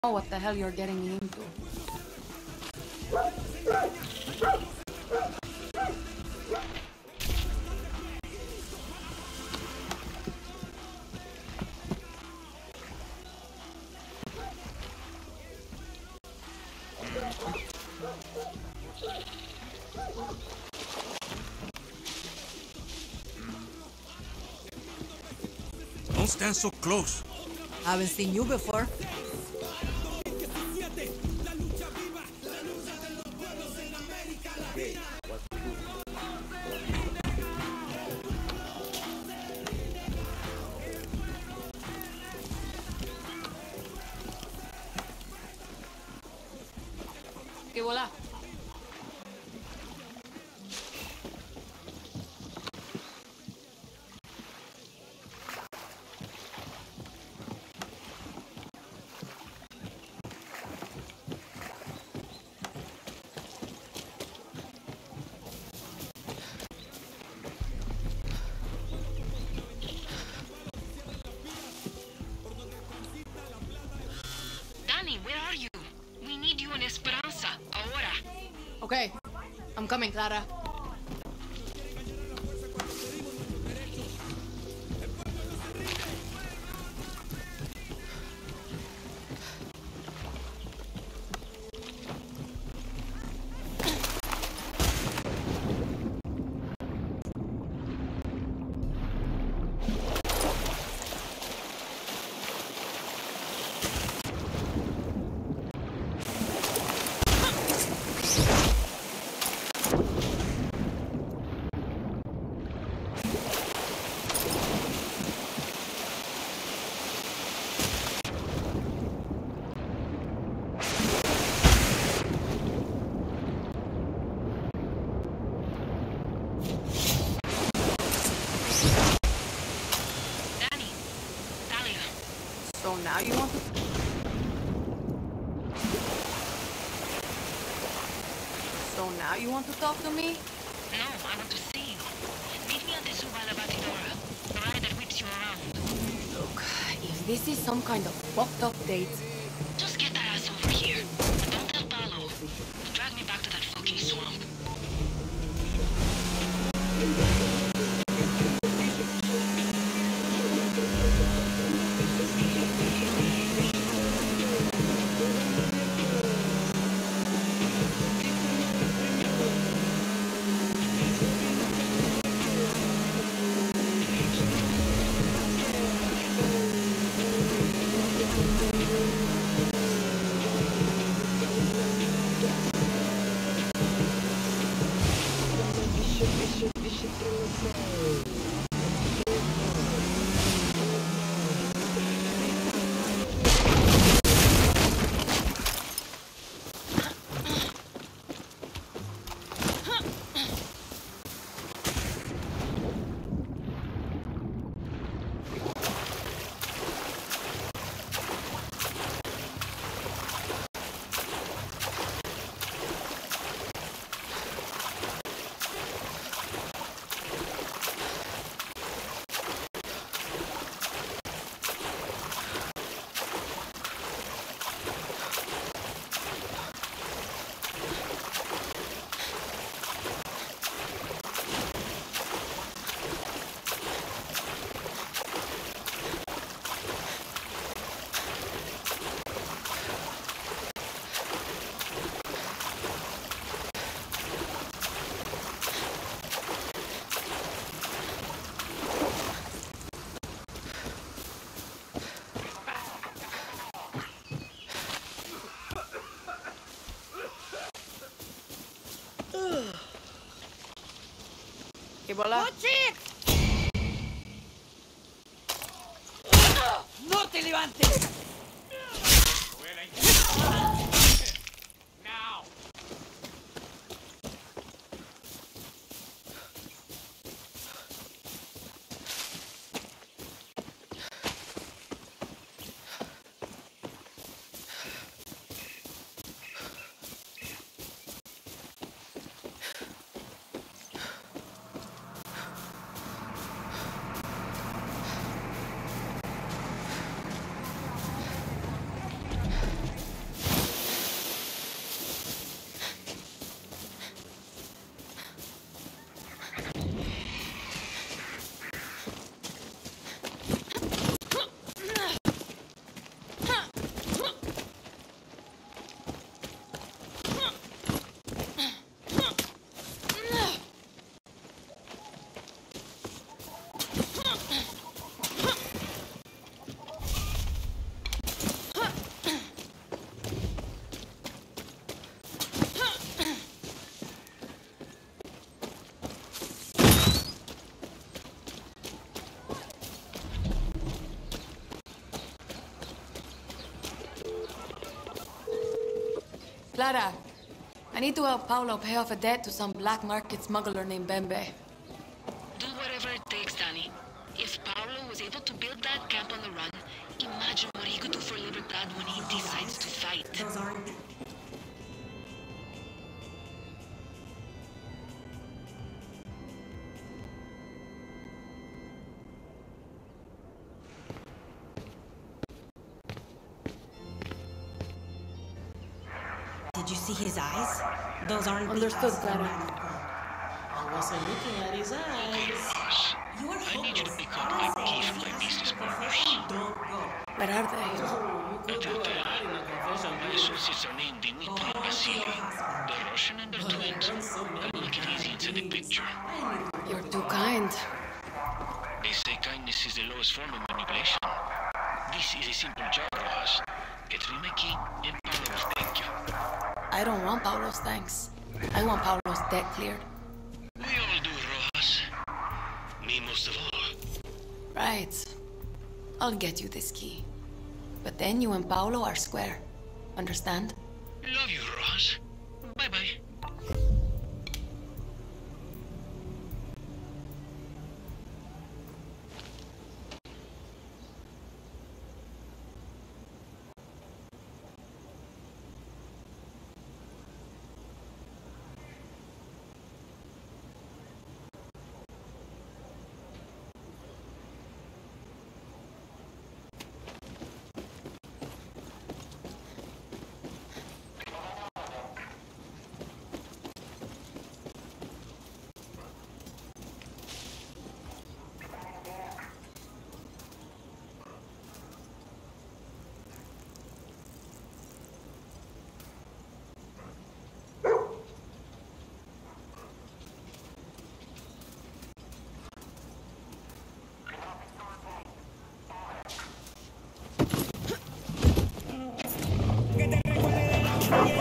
know what the hell you're getting me into. Don't stand so close. Haven't seen you before. Et voilà. Danny, where are you? We need you in Esperanza. Ahora. Okay, I'm coming, Clara. Danny. Talia. So now you want to... So now you want to talk to me? No, I want to see you. Meet me at the Subala Batidora. The ride that whips you around. Look, if this is some kind of fucked up date... Just get that ass over here. And don't tell Paolo. Drag me back to that fucking swamp. Et voilà. ¡No te levantes! Clara, I need to help Paolo pay off a debt to some black market smuggler named Bembe. Do whatever it takes, Danny. If Paolo was able to build that camp on the run, imagine what he could do for Libertad when he decides to fight. Those aren't... Did you see his eyes? Those aren't the Understood, eyes. Clara. I wasn't looking at his eyes. Ross, You are I need you to hopeless. pick up my key from my business partners. Don't go. Where are they? You could do a lot in a confession My booth. associates are named Dimitri and Vasily. They're Russian and they're twins. I'll make it easy and send a picture. You're too kind. They say kindness is the lowest form of manipulation. This is a simple job, Rojas. Get me my key and Paolo will thank you. I don't want Paolo's thanks. I want Paolo's debt cleared. We all do, Rojas. Me most of all. Right. I'll get you this key. But then you and Paolo are square. Understand? Love you, Rojas. Bye-bye. Que te recuerde de la